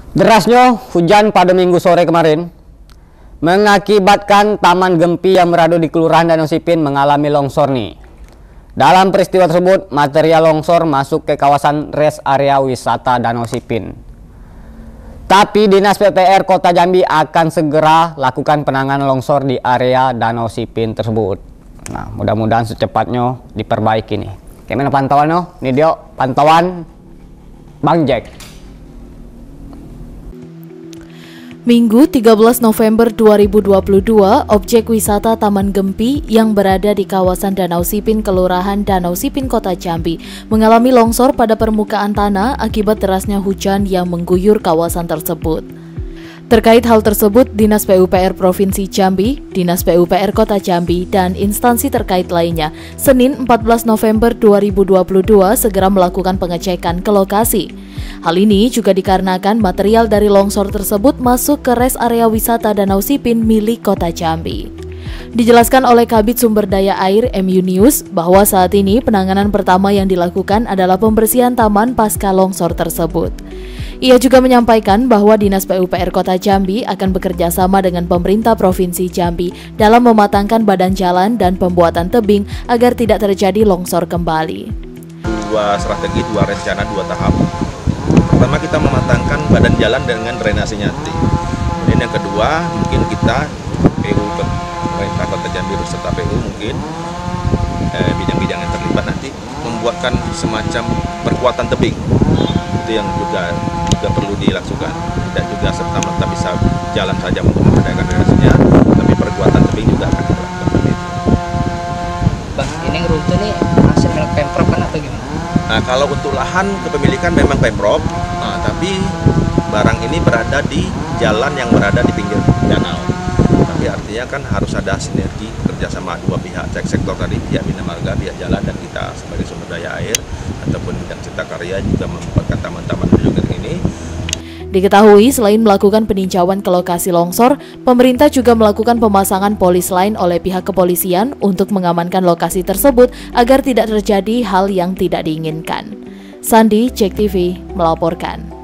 Derasnya hujan pada Minggu sore kemarin mengakibatkan Taman Gempi yang berada di Kelurahan Danau Sipin mengalami longsor nih. Dalam peristiwa tersebut, material longsor masuk ke kawasan rest area wisata Danau Sipin. Tapi Dinas PUPR Kota Jambi akan segera lakukan penanganan longsor di area Danau Sipin tersebut. Nah, mudah-mudahan secepatnya diperbaiki nih. Gimana pantauannya? Ini dia pantauan Bang Jack. Minggu 13 November 2022, objek wisata Taman Gempi yang berada di kawasan Danau Sipin, Kelurahan Danau Sipin, Kota Jambi, mengalami longsor pada permukaan tanah akibat derasnya hujan yang mengguyur kawasan tersebut. Terkait hal tersebut, Dinas PUPR Provinsi Jambi, Dinas PUPR Kota Jambi, dan instansi terkait lainnya, Senin 14 November 2022 segera melakukan pengecekan ke lokasi. Hal ini juga dikarenakan material dari longsor tersebut masuk ke rest area wisata Danau Sipin milik Kota Jambi. Dijelaskan oleh Kabid Sumber Daya Air MU News bahwa saat ini penanganan pertama yang dilakukan adalah pembersihan taman pasca longsor tersebut. Ia juga menyampaikan bahwa Dinas PUPR Kota Jambi akan bekerja sama dengan pemerintah Provinsi Jambi dalam mematangkan badan jalan dan pembuatan tebing agar tidak terjadi longsor kembali. Dua strategi, dua rencana, dua tahap. Pertama, kita mematangkan badan jalan dengan drainasenya nanti. Kemudian yang kedua, mungkin kita PU pemerintah Kota Jambi beserta PU mungkin bidang-bidang yang terlibat nanti membuatkan semacam perkuatan tebing. Itu yang juga perlu dilakukan. Tidak juga serta-merta bisa jalan saja untuk memperdayakan drainasenya, tapi perkuatan tebing juga akan dilakukan. Bang, ini runtuh nih hasil milik Pemprov kan atau gimana? Nah, kalau untuk lahan kepemilikan memang Pemprov, tapi barang ini berada di jalan yang berada di pinggir danau. Tapi artinya kan harus ada sinergi kerjasama dua pihak, cek sektor tadi, pihak Bina Marga, pihak jalan, dan kita sebagai sumber daya air ataupun bidang cipta karya juga membuatkan taman-taman menuju ini. Diketahui selain melakukan peninjauan ke lokasi longsor, pemerintah juga melakukan pemasangan polis lain oleh pihak kepolisian untuk mengamankan lokasi tersebut agar tidak terjadi hal yang tidak diinginkan. Sandi, Cek TV, melaporkan.